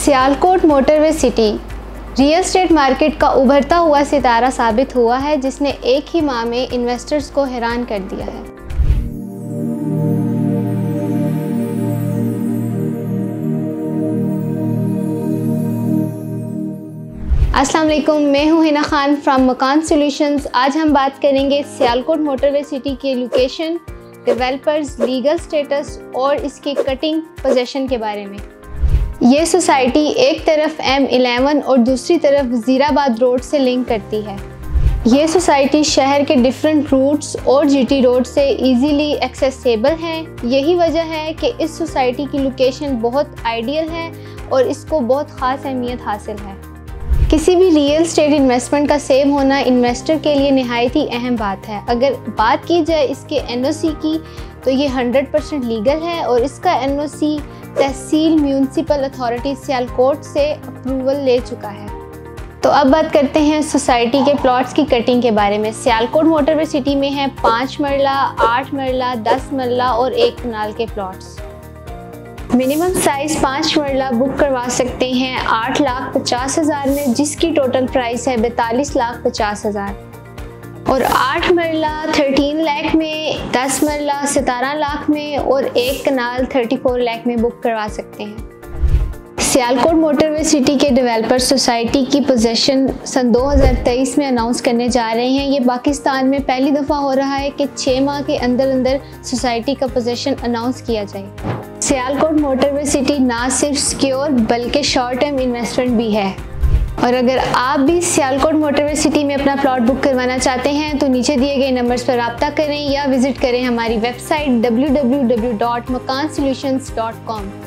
Sialkot motorway city real estate market का उभरता हुआ सितारा साबित हुआ है, जिसने एक ही माह में इन्वेस्टर्स को हैरान कर दिया है। अस्सलाम वालेकुम, मैं हूं हिना खान फ्रॉम मकान सॉल्यूशंस। आज हम बात करेंगे सियालकोट मोटरवे सिटी के लोकेशन, डेवलपर्स, लीगल स्टेटस और इसकी कटिंग पोजीशन के बारे में। ये सोसाइटी एक तरफ M11 और दूसरी तरफ वज़ीराबाद रोड से लिंक करती है। ये सोसाइटी शहर के डिफरेंट रूट्स और GT रोड से इजीली एक्सेसिबल है। यही वजह है कि इस सोसाइटी की लोकेशन बहुत आइडियल है और इसको बहुत ख़ास अहमियत हासिल है। किसी भी रियल एस्टेट इन्वेस्टमेंट का सेव होना इन्वेस्टर के लिए नहायत ही अहम बात है। अगर बात की जाए इसके NOC की, तो ये 100% लीगल है और इसका NOC तहसील म्यूनसिपल अथॉरिटी सियालकोट से अप्रूवल ले चुका है। तो अब बात करते हैं सोसाइटी के प्लॉट्स की कटिंग के बारे में। सियालकोट मोटरवे सिटी में है 5 मरला, 8 मरला, 10 मरला और 1 कनाल के प्लॉट्स। मिनिमम साइज 5 मरला बुक करवा सकते हैं 8,50,000 में, जिसकी टोटल प्राइस है 42,50,000 और 8 मरला 13 लाख में, 10 मरला 17 लाख में और 1 कनाल 34 लाख में बुक करवा सकते हैं। सियालकोट मोटरवे सिटी के डेवलपर सोसाइटी की पोजीशन सन 2023 में अनाउंस करने जा रहे हैं। ये पाकिस्तान में पहली दफ़ा हो रहा है कि 6 माह के अंदर अंदर सोसाइटी का पोजीशन अनाउंस किया जाए। सियालकोट मोटरवे सिटी ना सिर्फ सिक्योर बल्कि शॉर्ट टर्म इन्वेस्टमेंट भी है। और अगर आप भी सियालकोट मोटरवे सिटी में अपना प्लॉट बुक करवाना चाहते हैं तो नीचे दिए गए नंबर्स पर रब्ता करें या विजिट करें हमारी वेबसाइट www.makansolutions.com।